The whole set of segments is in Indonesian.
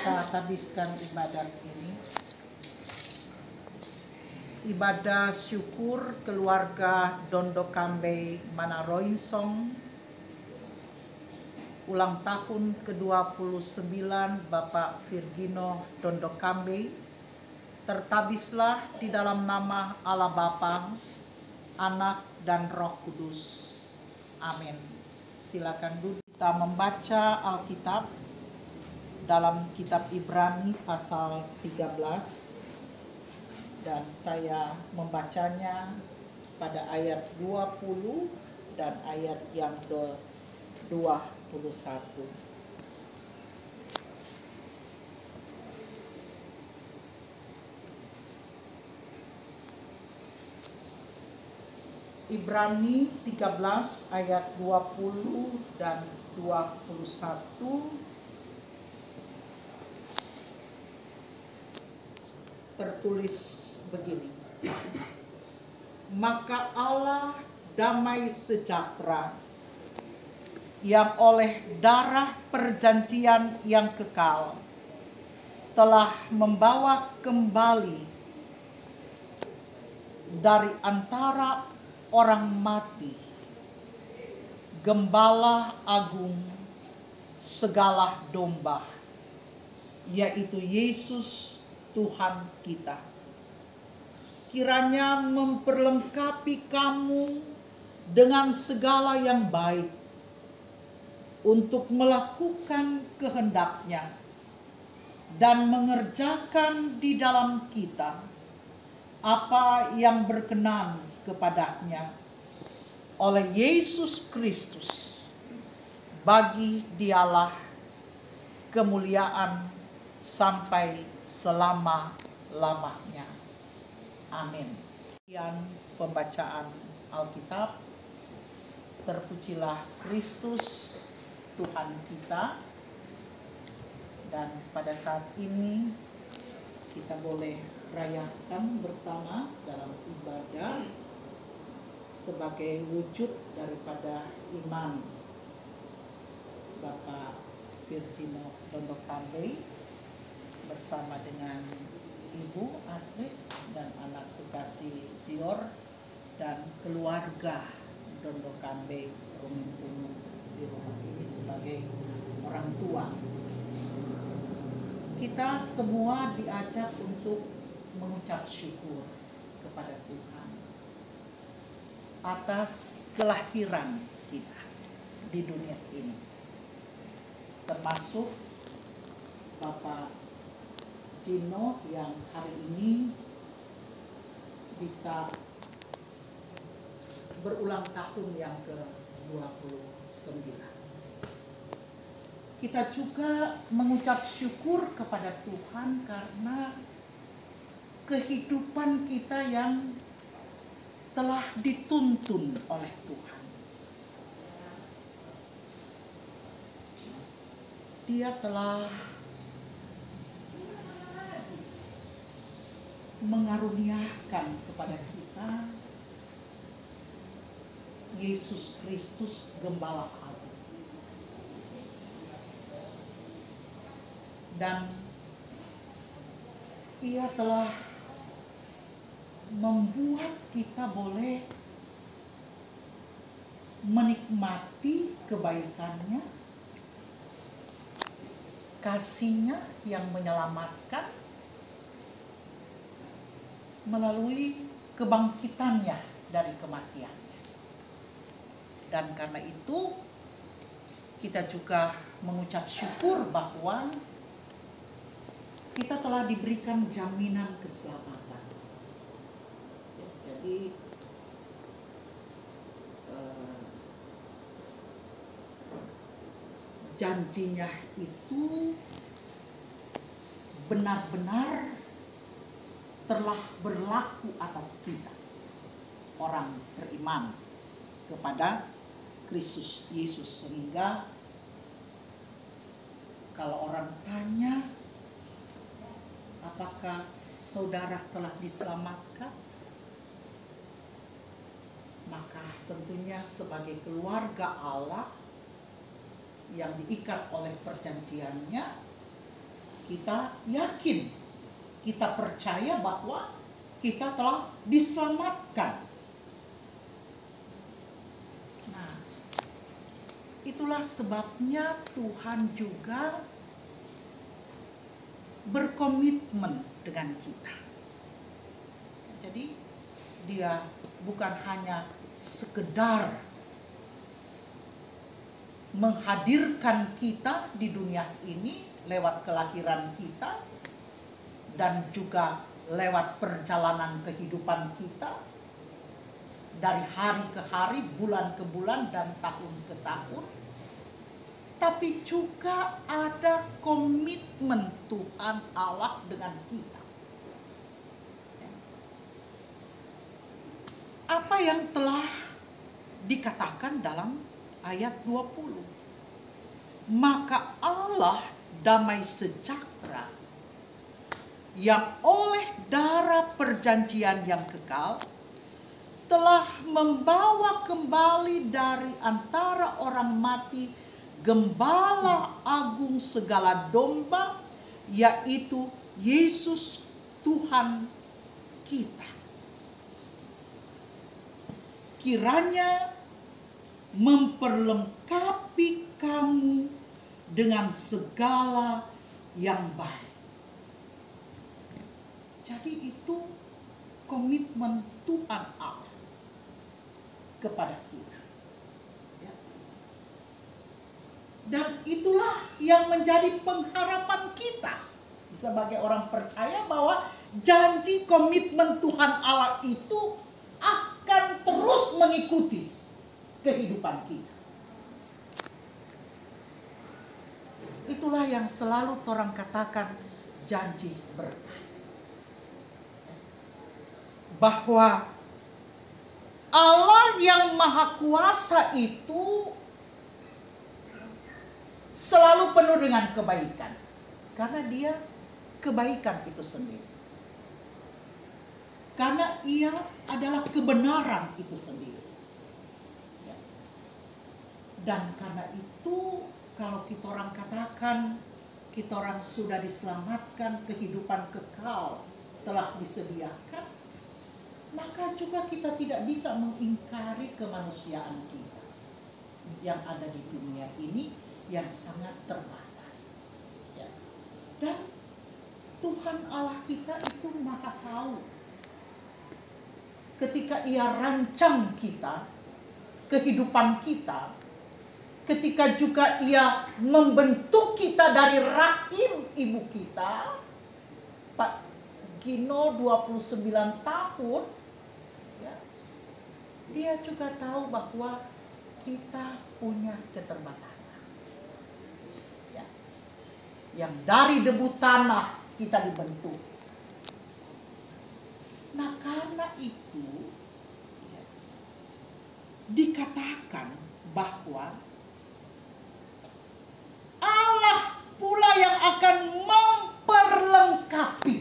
kita habiskan ibadah ini. Ibadah syukur keluarga Dondo Kambe Manaroinsong, ulang tahun ke-29 Bapak Virgino Dondo Kambe, tertabislah di dalam nama Allah Bapa, Anak dan Roh Kudus. Amin. Silakan duduk. Kita membaca Alkitab dalam kitab Ibrani pasal 13. Dan saya membacanya pada ayat 20 dan ayat yang ke-21. Ibrani 13 ayat 20 dan 21 tertulis begini. Maka Allah damai sejahtera yang oleh darah perjanjian yang kekal telah membawa kembali dari antara orang mati Gembala Agung segala domba, yaitu Yesus Tuhan kita. Kiranya memperlengkapi kamu dengan segala yang baik untuk melakukan kehendak-Nya dan mengerjakan di dalam kita apa yang berkenan kepada-Nya oleh Yesus Kristus. Bagi Dialah kemuliaan sampai selama-lamanya. Amin. Sekian pembacaan Alkitab. Terpujilah Kristus Tuhan kita. Dan pada saat ini kita boleh rayakan bersama dalam ibadah sebagai wujud daripada iman Bapak Virgino Dondo Kambe bersama dengan Ibu Asri dan anak kekasih Jior dan keluarga Dondo Kambe Rumimpunu di rumah ini sebagai orang tua. Kita semua diajak untuk mengucap syukur kepada Tuhan atas kelahiran kita di dunia ini, termasuk Bapak Gino yang hari ini bisa berulang tahun yang ke-29. Kita juga mengucap syukur kepada Tuhan karena kehidupan kita yang telah dituntun oleh Tuhan. Dia telah mengaruniakan kepada kita Yesus Kristus Gembala Agung. Dan Ia telah membuat kita boleh menikmati kebaikannya, kasih-Nya yang menyelamatkan melalui kebangkitannya dari kematiannya. Dan karena itu kita juga mengucap syukur bahwa kita telah diberikan jaminan keselamatan. Jadi janjinya itu benar-benar telah berlaku atas kita, orang beriman kepada Kristus Yesus. Sehingga kalau orang tanya apakah saudara telah diselamatkan, maka tentunya sebagai keluarga Allah yang diikat oleh perjanjiannya, kita yakin, kita percaya bahwa kita telah diselamatkan. Nah, itulah sebabnya Tuhan juga berkomitmen dengan kita. Jadi dia bukan hanya sekedar menghadirkan kita di dunia ini lewat kelahiran kita dan juga lewat perjalanan kehidupan kita dari hari ke hari, bulan ke bulan, dan tahun ke tahun, tapi juga ada komitmen Tuhan Allah dengan kita. Apa yang telah dikatakan dalam ayat 20. Maka Allah damai sejahtera yang oleh darah perjanjian yang kekal telah membawa kembali dari antara orang mati Gembala agung segala domba, yaitu Yesus Tuhan kita. Kiranya memperlengkapi kamu dengan segala yang baik. Jadi itu komitmen Tuhan Allah kepada kita. Ya. Dan itulah yang menjadi pengharapan kita sebagai orang percaya bahwa janji komitmen Tuhan Allah itu akan terus mengikuti kehidupan kita. Itulah yang selalu orang katakan janji berkah. Bahwa Allah yang Maha Kuasa itu selalu penuh dengan kebaikan. Karena dia kebaikan itu sendiri. Karena ia adalah kebenaran itu sendiri. Dan karena itu kalau kita orang katakan kita orang sudah diselamatkan, kehidupan kekal telah disediakan, maka juga kita tidak bisa mengingkari kemanusiaan kita yang ada di dunia ini yang sangat terbatas. Ya. Dan Tuhan Allah kita itu Maha tahu. Ketika ia rancang kita, kehidupan kita, ketika juga ia membentuk kita dari rahim ibu kita, Pak Gino 29 tahun, ya, dia juga tahu bahwa kita punya keterbatasan. Ya. Yang dari debu tanah kita dibentuk. Nah karena itu ya, dikatakan bahwa Allah pula yang akan memperlengkapi.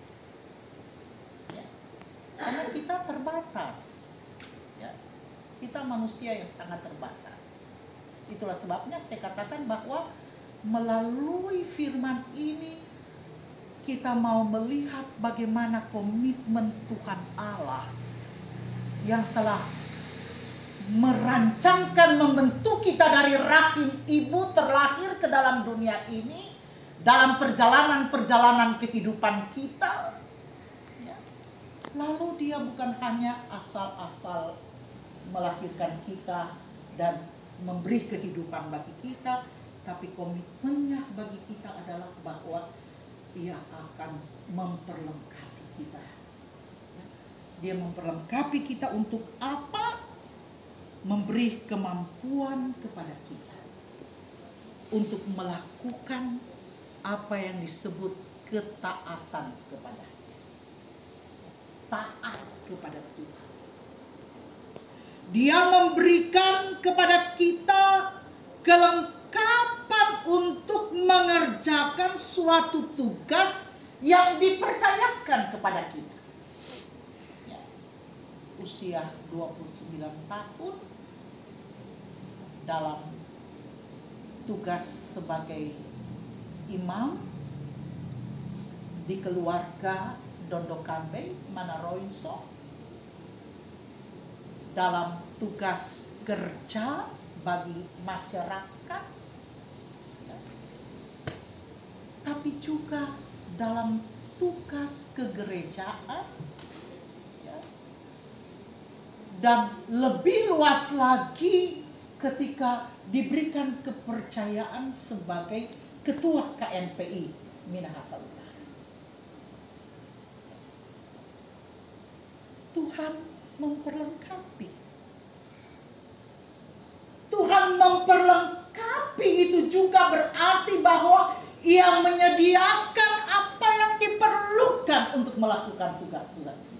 Ya. Karena kita terbatas. Ya. Kita manusia yang sangat terbatas. Itulah sebabnya saya katakan bahwa melalui firman ini kita mau melihat bagaimana komitmen Tuhan Allah yang telah merancangkan membentuk kita dari rahim ibu terlahir ke dalam dunia ini dalam perjalanan-perjalanan kehidupan kita. Ya. Lalu dia bukan hanya asal-asal melahirkan kita dan memberi kehidupan bagi kita, tapi komitmennya bagi kita adalah bahwa dia akan memperlengkapi kita. Dia memperlengkapi kita untuk apa? Memberi kemampuan kepada kita untuk melakukan apa yang disebut ketaatan kepada-Nya. Taat kepada Tuhan. Dia memberikan kepada kita kelengkapan untuk mengerjakan suatu tugas yang dipercayakan kepada kita. Ya. Usia 29 tahun dalam tugas sebagai imam di keluarga Dondokambe Manaroiso, dalam tugas kerja bagi masyarakat, tapi juga dalam tugas kegerejaan, dan lebih luas lagi ketika diberikan kepercayaan sebagai ketua KNPI Minahasa Utara. Tuhan memperlengkapi. Tuhan memperlengkapi itu juga berarti bahwa Ia menyediakan apa yang diperlukan untuk melakukan tugas-tugas ini.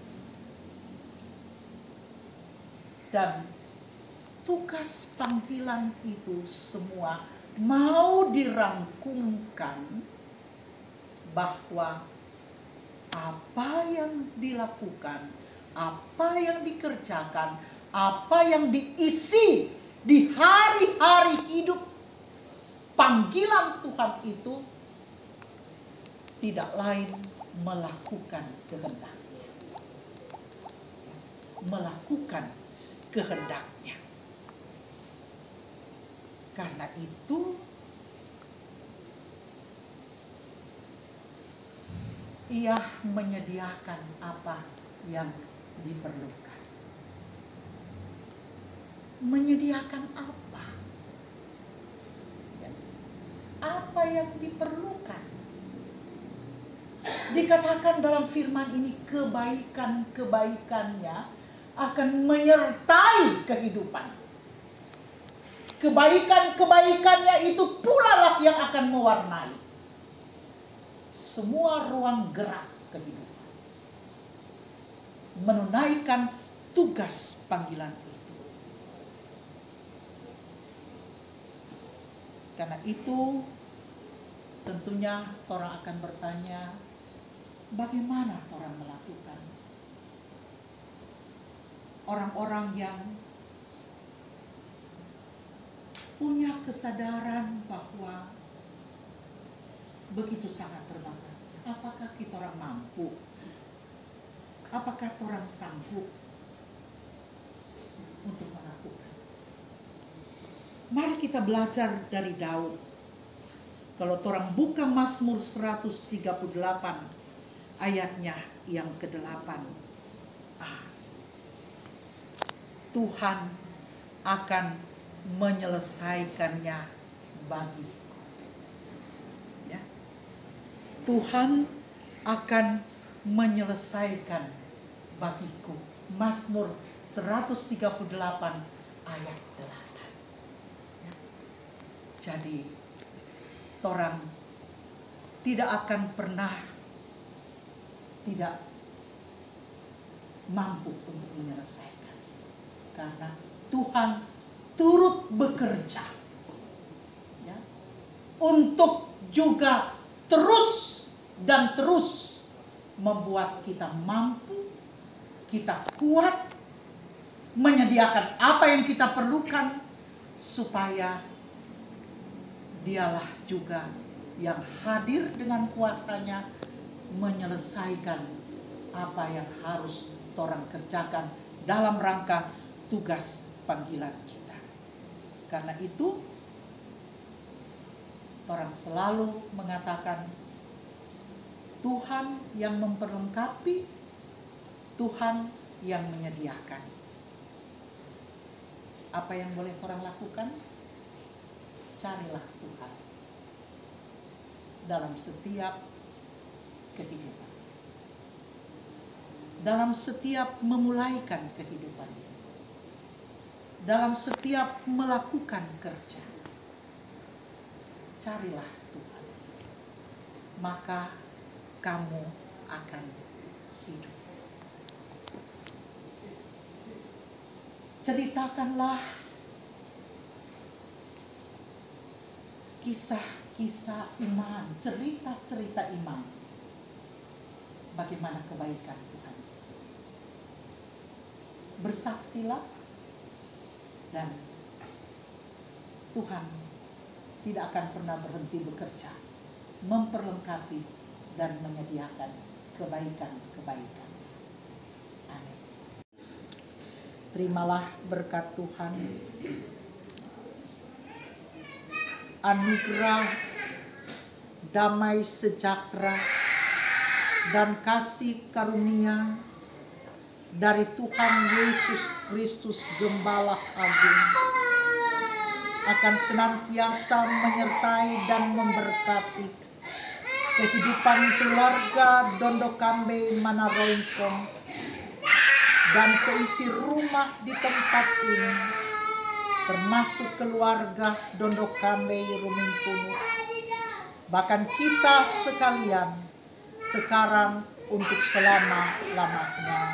Dan tugas panggilan itu semua mau dirangkumkan bahwa apa yang dilakukan, apa yang dikerjakan, apa yang diisi di hari-hari hidup panggilan Tuhan itu tidak lain melakukan kehendaknya. Melakukan kehendaknya. Karena itu Ia menyediakan apa yang diperlukan. Menyediakan apa? Apa yang diperlukan? Dikatakan dalam firman ini, kebaikan-kebaikannya akan menyertai kehidupan. Kebaikan-kebaikannya itu pula lah yang akan mewarnai semua ruang gerak kehidupan. Menunaikan tugas panggilan itu. Karena itu tentunya orang akan bertanya, bagaimana orang melakukan? Orang-orang yang punya kesadaran bahwa begitu sangat terbatas. Apakah kita orang mampu? Apakah orang sanggup untuk melakukan? Mari kita belajar dari Daud. Kalau orang buka Mazmur 138 ayatnya yang ke-8. Tuhan akan menyelesaikannya bagi. Ya. Tuhan akan menyelesaikan bagiku. Mazmur 138 ayat 8. Ya. Jadi orang tidak akan pernah tidak mampu untuk menyelesaikan. Karena Tuhan turut bekerja, ya, untuk juga terus dan terus membuat kita mampu, kita kuat, menyediakan apa yang kita perlukan, supaya Dialah juga yang hadir dengan kuasanya menyelesaikan apa yang harus orang kerjakan dalam rangka tugas panggilan kita. Karena itu orang selalu mengatakan Tuhan yang memperlengkapi, Tuhan yang menyediakan. Apa yang boleh orang lakukan? Carilah Tuhan dalam setiap kehidupan, dalam setiap memulaikan kehidupan, dalam setiap melakukan kerja. Carilah Tuhan, maka kamu akan hidup. Ceritakanlah kisah-kisah iman, cerita-cerita iman. Bagaimana kebaikan Tuhan. Bersaksilah, dan Tuhan tidak akan pernah berhenti bekerja, memperlengkapi dan menyediakan kebaikan-kebaikan. Amin. Terimalah berkat Tuhan, anugerah, damai sejahtera, dan kasih karunia dari Tuhan Yesus Kristus Gembala Agung akan senantiasa menyertai dan memberkati kehidupan keluarga Dondokambe Manaroingkong dan seisi rumah di tempat ini, termasuk keluarga Dondokambe Rumingkunu, bahkan kita sekalian sekarang untuk selama-lamanya.